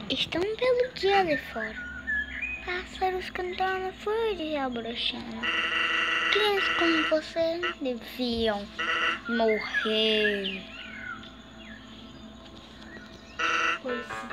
Está um belo dia ali fora. Pássaros cantando, flores abrochando. Crianças como você deviam morrer. Pois sim.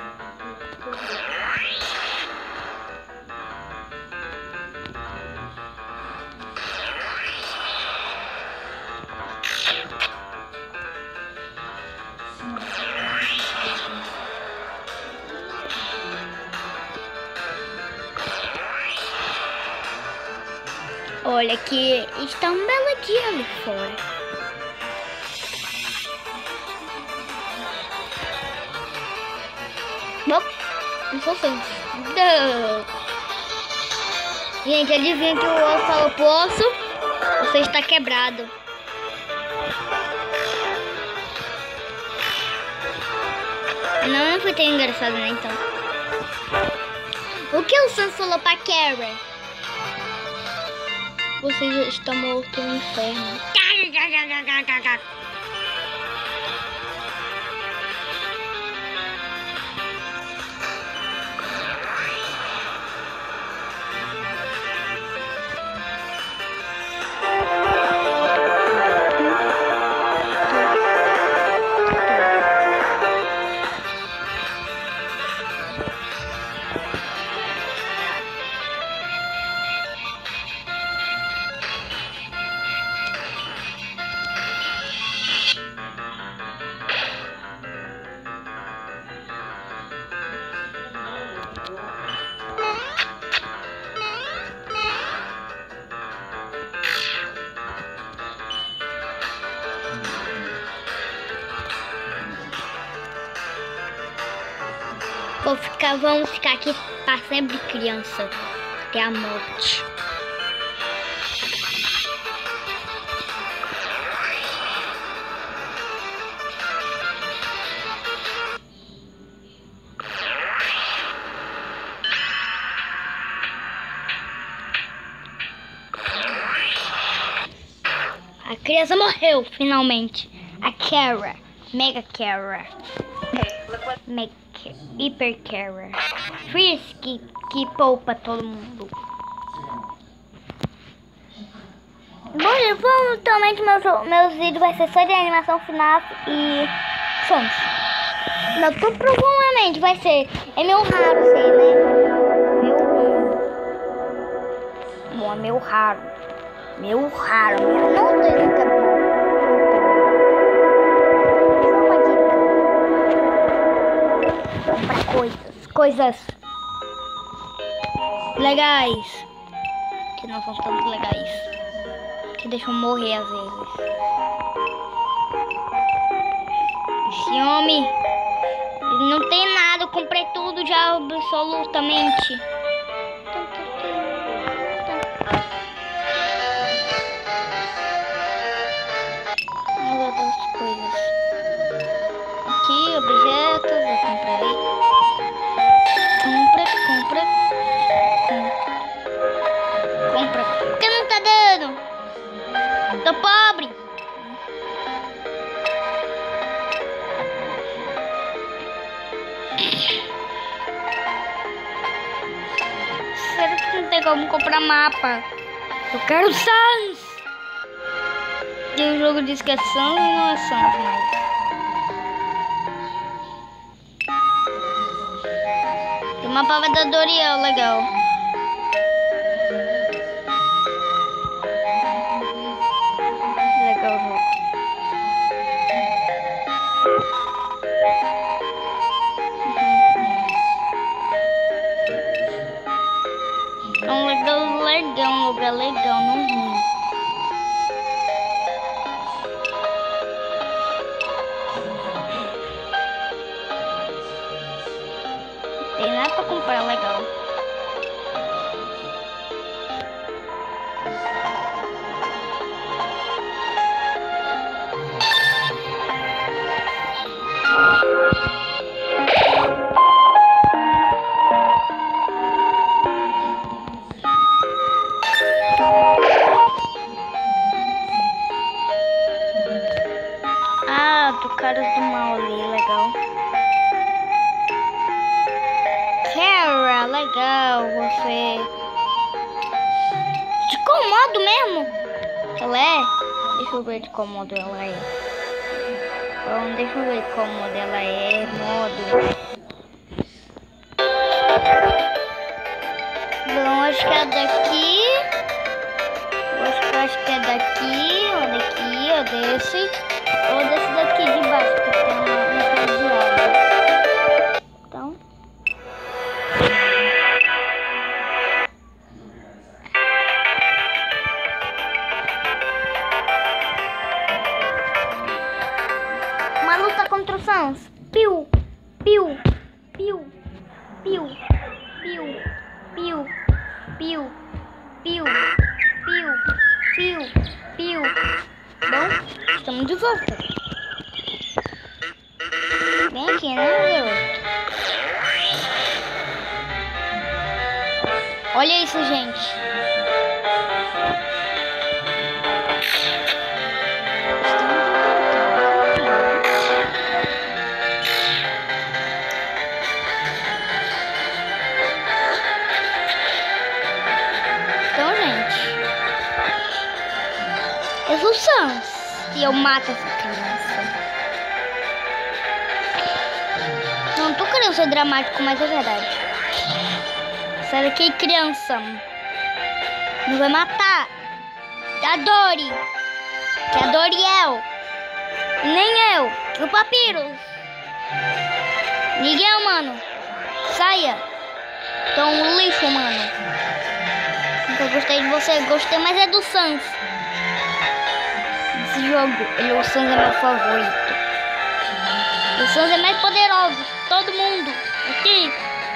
Olha que está um belo dia ali fora. Bom, não sou assim. Gente, adivinha que o outro falou, poço, você está quebrado. Não foi tão engraçado, né, então. O que o Sans falou pra Carrie? Você está morto no inferno. Vamos ficar aqui para sempre criança, até a morte. A criança morreu, finalmente. A Kara, Mega Kara. Hyper Kara. Freeze que poupa todo mundo. Bom, gente, provavelmente meus vídeos vai ser só de animação final e sons. Não, provavelmente vai ser. É meio raro isso aí, né? Bom, é meio raro. Não sei se é bom. Pra coisas legais que não são tanto legais, que deixam morrer às vezes. Esse homem, ele não tem nada, eu comprei tudo já absolutamente. As outras coisas aqui, objetos, eu comprei. Compra. Por que não tá dando? Tô pobre. Será que não tem como comprar mapa? Eu quero Sans. E o jogo diz que é Sans e não é Sans mais. Tem uma pava da Doriel, legal. Legal o jogo. É um lugar legal, não ruim. Tem nada pra comprar legal. Ah, do Caras do Mal ali, legal. legal, você... De qual modo mesmo? Ela é? Deixa eu ver de qual modo ela é. Bom, deixa eu ver de qual modo ela é. Modo... Bom, acho que é daqui. Acho que é daqui, ou daqui, ou desse. Ou desse daqui de baixo, que tem um cadeado. Então. Uma luta contra o Sans. Piu, piu, piu, piu, piu, piu, piu, piu, piu, piu, piu. Bom, estamos de volta. Vem aqui, né, garoto? Olha isso, gente. Eu sou o Sans e eu mato essa criança. Não tô querendo ser dramático, mas é verdade. Sai daqui, criança. Não vai matar a Dory. Que a Doriel. Nem eu. Que o Papyrus. Miguel, mano. Saia. Tô um lixo, mano. Eu gostei de você. Gostei, mas é do Sans. Esse jogo, o Sans é meu favorito. O Sans é mais poderoso. Todo mundo aqui.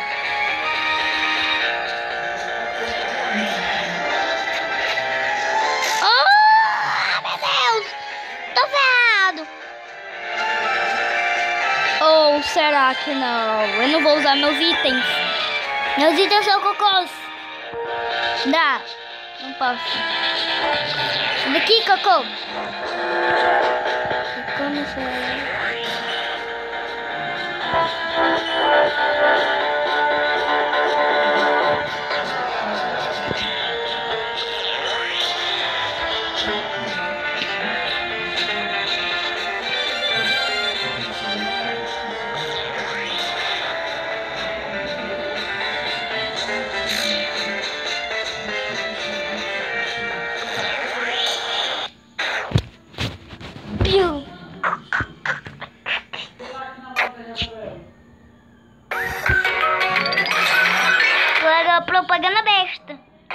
Oh, meu Deus! Tô ferrado. Ou será que não? Eu não vou usar meus itens. Meus itens são cocôs. Dá. Não posso. Daqui, cocô. Como será? Piu. Agora propaganda besta.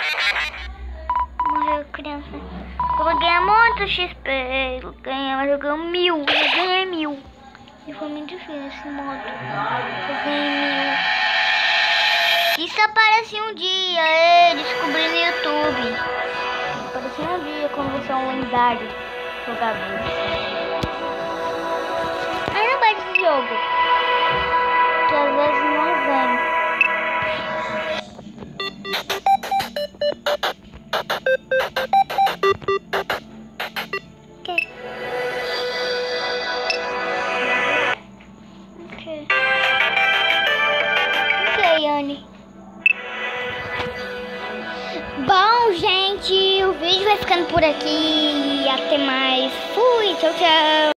Morreu criança. Eu vou ganhar muito XP. Eu ganhei 1000. Eu ganhei 1000. E foi muito difícil esse modo. Eu ganhei 1000. Isso aparece um dia. Descobri no YouTube. Apareceu um dia quando você é um lendário jogador. Aí não vai desse jogo. Que às vezes não vem. Bom, gente, o vídeo vai ficando por aqui. Até mais. Fui, tchau, tchau.